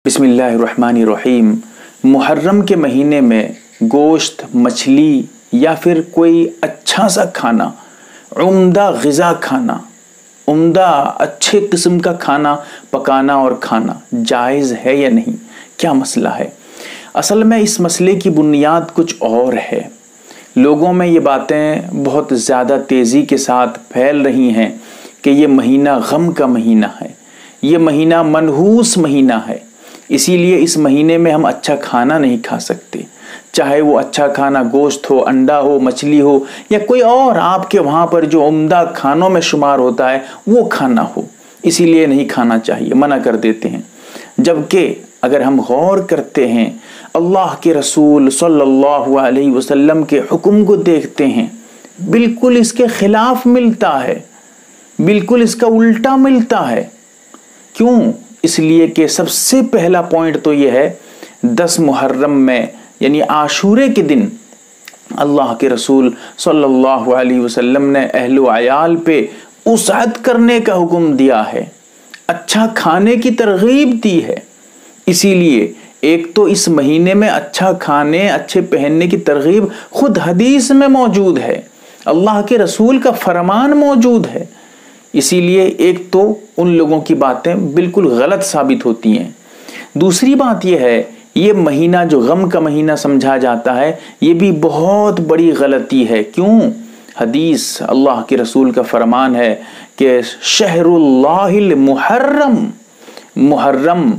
बिस्मिल्लाहिर्रहमानिर्रहीम। मुहर्रम के महीने में गोश्त, मछली या फिर कोई अच्छा सा खाना, उम्दा ग़िज़ा खाना, उम्दा अच्छे किस्म का खाना पकाना और खाना जायज़ है या नहीं? क्या मसला है? असल में इस मसले की बुनियाद कुछ और है। लोगों में ये बातें बहुत ज़्यादा तेज़ी के साथ फैल रही हैं कि ये महीना गम का महीना है, ये महीना मनहूस महीना है, इसीलिए इस महीने में हम अच्छा खाना नहीं खा सकते। चाहे वो अच्छा खाना गोश्त हो, अंडा हो, मछली हो या कोई और आपके वहाँ पर जो उम्दा खानों में शुमार होता है वो खाना हो, इसीलिए नहीं खाना चाहिए, मना कर देते हैं। जबकि अगर हम गौर करते हैं, अल्लाह के रसूल सल्लल्लाहु अलैहि वसल्लम के हुक्म को देखते हैं, बिल्कुल इसके खिलाफ मिलता है, बिल्कुल इसका उल्टा मिलता है। क्यों? इसलिए कि सबसे पहला पॉइंट तो यह है, 10 मुहर्रम में यानी आशूरे के दिन अल्लाह के रसूल सल्लल्लाहु अलैहि वसल्लम ने अहले अयाल पे उसअत करने का हुक्म दिया है, अच्छा खाने की तरगीब दी है। इसीलिए एक तो इस महीने में अच्छा खाने, अच्छे पहनने की तरगीब खुद हदीस में मौजूद है, अल्लाह के रसूल का फरमान मौजूद है। इसीलिए एक तो उन लोगों की बातें बिल्कुल गलत साबित होती हैं। दूसरी बात यह है, ये महीना जो गम का महीना समझा जाता है, ये भी बहुत बड़ी गलती है। क्यों? हदीस अल्लाह के रसूल का फरमान है कि शहरुल्लाहिल मुहर्रम, मुहर्रम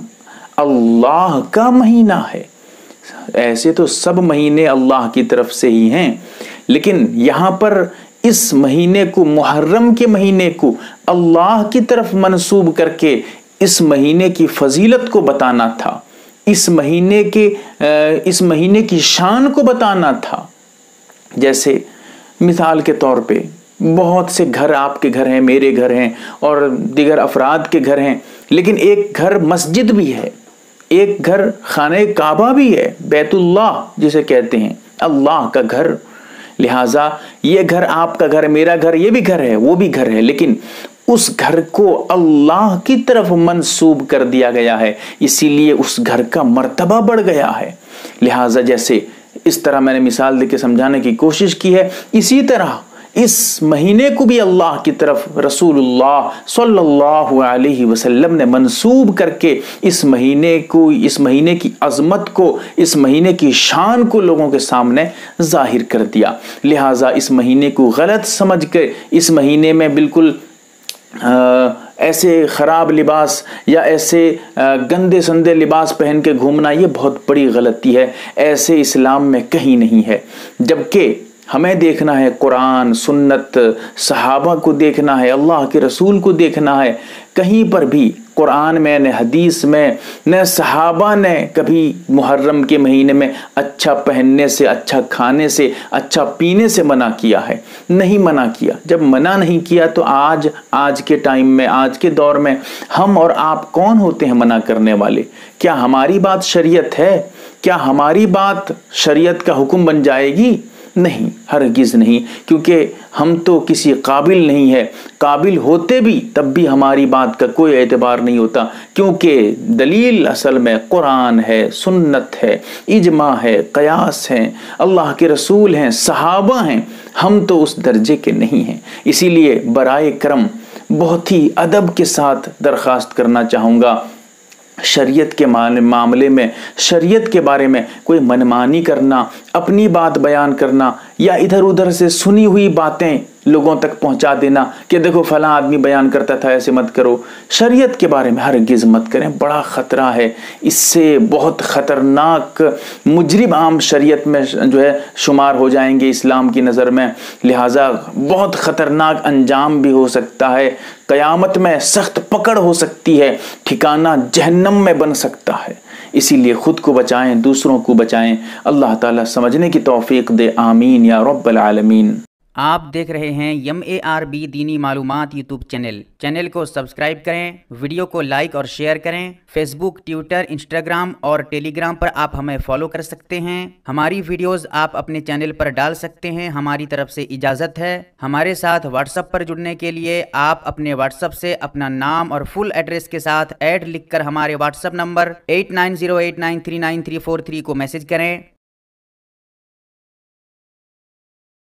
अल्लाह का महीना है। ऐसे तो सब महीने अल्लाह की तरफ से ही हैं, लेकिन यहाँ पर इस महीने को, मुहर्रम के महीने को अल्लाह की तरफ मंसूब करके इस महीने की फजीलत को बताना था, इस महीने की शान को बताना था। जैसे मिसाल के तौर पे बहुत से घर, आपके घर हैं, मेरे घर हैं और दिगर अफराद के घर हैं, लेकिन एक घर मस्जिद भी है, एक घर खाने काबा भी है, बैतुल्लाह जिसे कहते हैं, अल्लाह का घर। लिहाजा ये घर आपका घर, मेरा घर, ये भी घर है, वो भी घर है, लेकिन उस घर को अल्लाह की तरफ मंसूब कर दिया गया है, इसीलिए उस घर का मर्तबा बढ़ गया है। लिहाजा जैसे इस तरह मैंने मिसाल देके समझाने की कोशिश की है, इसी तरह इस महीने को भी अल्लाह की तरफ रसूलुल्लाह सल्लल्लाहु अलैहि वसल्लम ने मंसूब करके इस महीने को, इस महीने की अजमत को, इस महीने की शान को लोगों के सामने जाहिर कर दिया। लिहाजा इस महीने को गलत समझ कर इस महीने में बिल्कुल ऐसे ख़राब लिबास या ऐसे गंदे संदे लिबास पहन के घूमना, ये बहुत बड़ी गलती है। ऐसे इस्लाम में कहीं नहीं है। जबकि हमें देखना है कुरान, सुन्नत, सहाबा को देखना है, अल्लाह के रसूल को देखना है। कहीं पर भी कुरान में न हदीस में न सहाबा ने कभी मुहर्रम के महीने में अच्छा पहनने से, अच्छा खाने से, अच्छा पीने से मना किया है? नहीं मना किया। जब मना नहीं किया तो आज के टाइम में, आज के दौर में हम और आप कौन होते हैं मना करने वाले? क्या हमारी बात शरीयत है? क्या हमारी बात शरीयत का हुक्म बन जाएगी? नहीं, हरगिज़ नहीं, क्योंकि हम तो किसी काबिल नहीं है। काबिल होते भी तब भी हमारी बात का कोई एतबार नहीं होता, क्योंकि दलील असल में कुरान है, सुन्नत है, इजमा है, कयास है, अल्लाह के रसूल हैं, सहाबा हैं। हम तो उस दर्जे के नहीं हैं। इसीलिए बराए करम बहुत ही अदब के साथ दरख्वास्त करना चाहूँगा, शरीयत के मामले में, शरीयत के बारे में कोई मनमानी करना, अपनी बात बयान करना या इधर उधर से सुनी हुई बातें लोगों तक पहुंचा देना कि देखो फलां आदमी बयान करता था, ऐसे मत करो। शरीयत के बारे में हरगिज़ मत करें, बड़ा ख़तरा है। इससे बहुत ख़तरनाक मुजरिम आम शरीयत में जो है शुमार हो जाएंगे इस्लाम की नज़र में। लिहाजा बहुत ख़तरनाक अंजाम भी हो सकता है, क़यामत में सख्त पकड़ हो सकती है, ठिकाना जहन्नम में बन सकता है। इसीलिए खुद को बचाएं, दूसरों को बचाएं। अल्लाह ताला समझने की तौफीक दे। आमीन या रब्बल आलमीन। آپ دیکھ رہے ہیں MARB دینی معلومات یوٹیوب چینل کو سبسکرائب کریں، ویڈیو کو لائک اور شیئر کریں۔ فیس بک، ٹویٹر، انسٹاگرام اور ٹیلی گرام پر آپ ہمیں فالو کر سکتے ہیں۔ ہماری ویڈیوز آپ اپنے چینل پر ڈال سکتے ہیں، ہماری طرف سے اجازت ہے۔ ہمارے ساتھ واٹس ایپ پر جڑنے کے لیے آپ اپنے واٹس ایپ سے اپنا نام اور فل ایڈریس کے ساتھ ایڈ لکھ کر ہمارے واٹس ایپ نمبر 8908939343 کو میسج کریں۔